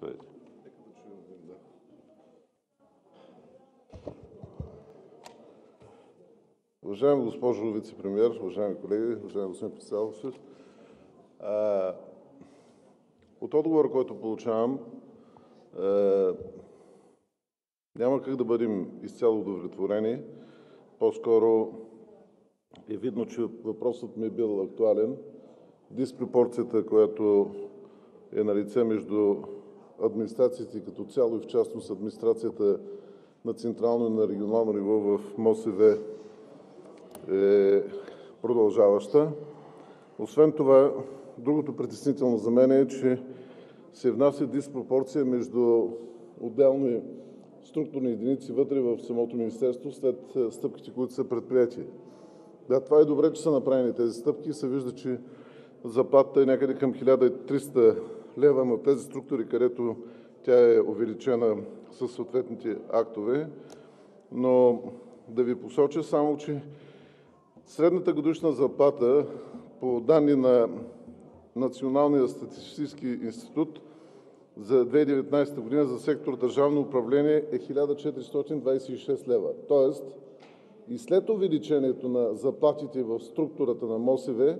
Заповядайте. Уважаема госпожо вицепремиер, уважаеми колеги, уважаеми господин председател, от отговора, който получавам, няма как да бъдем изцяло удовлетворени. По-скоро е видно, че въпросът ми е бил актуален. Диспропорцията, която е налице между администрациите като цяло и в частност администрацията на централно и на регионално ниво в МОСВ, е продължаваща. Освен това, другото притеснително за мен е, че се внася диспропорция между отделни структурни единици вътре в самото министерство след стъпките, които са предприети. Да, това е добре, че са направени тези стъпки и се вижда, че заплатата е някъде към 1300 лева на тези структури, където тя е увеличена със съответните актове. Но да ви посоча само, че средната годишна заплата по данни на Националния статистически институт за 2019 година за сектор държавно управление е 1426 лева. Тоест и след увеличението на заплатите в структурата на МОСВ,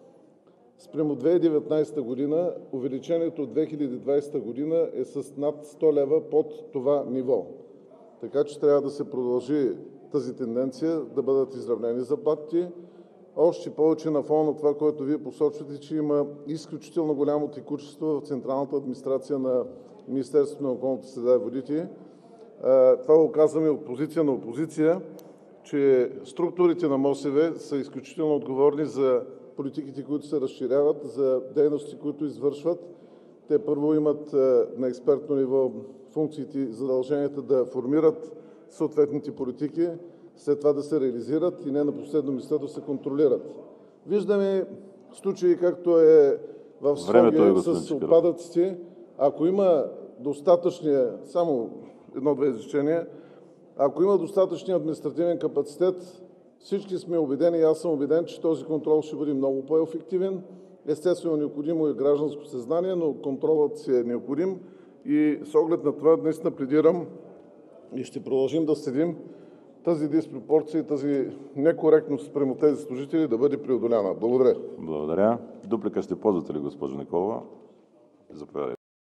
спрямо 2019 година, увеличението от 2020 година е с над 100 лева под това ниво. Така че трябва да се продължи тази тенденция, да бъдат изравнени заплатите. Още повече на фона на това, което Вие посочвате, че има изключително голямо текучество в централната администрация на Министерството на околната среда и водите. Това го казваме от позиция на опозиция, че структурите на МОСВ са изключително отговорни за политиките, които се разширяват, за дейности, които извършват. Те първо имат на експертно ниво функциите и задълженията да формират съответните политики, след това да се реализират и не на последно място да се контролират. Виждаме случаи, както е в Своге с отпадъците. Ако има достатъчния, само едно-две изречения, ако има достатъчния административен капацитет, всички сме убедени, и аз съм убеден, че този контрол ще бъде много по-ефективен. Естествено, необходимо е гражданско съзнание, но контролът си е необходим и с оглед на това днес пледирам и ще продължим да следим тази диспропорция и тази некоректност спрямо тези служители да бъде преодоляна. Благодаря. Благодаря. Дуплика ще ползвате ли, госпожо Николова? Заповядайте.